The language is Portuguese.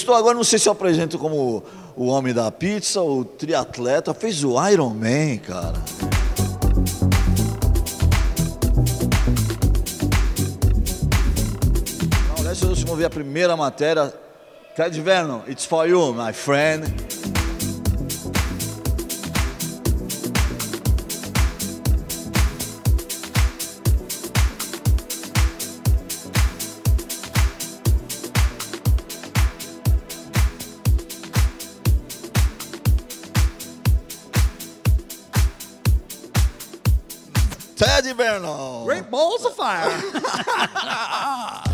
Sextou, agora não sei se eu apresento como o homem da pizza, o triatleta, fez o Iron Man, cara. Não, nessa vocês vão ver a primeira matéria. Ted Vernon, it's for you, my friend. Ted Vernon. Great balls of fire.